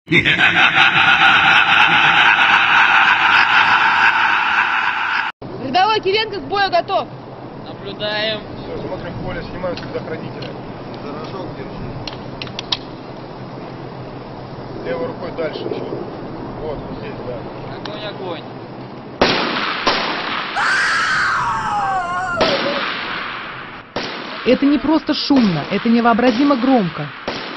Рядовой Кириенко к бою готов. Наблюдаем. Все, смотрим поле, снимаем с предохранителя. Дорожок держи. Левой рукой дальше еще. Вот здесь, да. Огонь, огонь. Это не просто шумно, это невообразимо громко.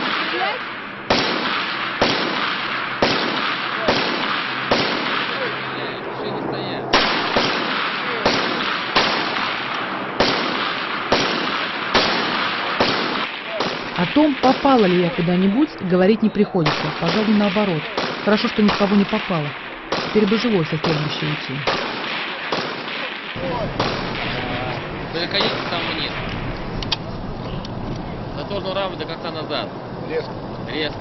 О том, попала ли я куда-нибудь, говорить не приходится, пожалуй, наоборот. Хорошо, что ни в кого не попало. Теперь бы живой со стрельбища уйти. Переходите там вниз. Заторную раму до конца назад. Резко. Резко.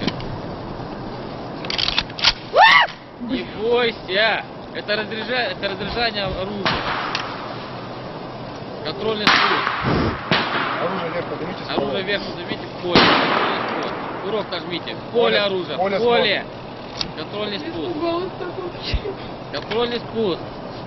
Не бойся. Это разряжание оружия. Контрольный спуск. Оружие вверх поднимите. Оружие вверх поднимите в поле. Курок нажмите. В поле оружия. В поле. Контрольный спуск. Контрольный спуск.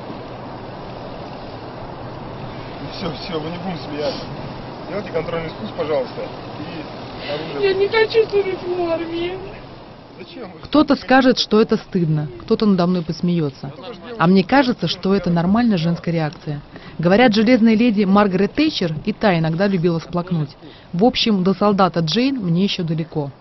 Все, вы не будем смеяться. Делайте контрольный спуск, пожалуйста. И оружие. Я не хочу служить в армии. Зачем? Кто-то скажет, что это стыдно, кто-то надо мной посмеется. А мне кажется, что это нормальная женская реакция. Говорят, железная леди Маргарет Тэтчер и та иногда любила всплакнуть. В общем, до солдата Джейн мне еще далеко.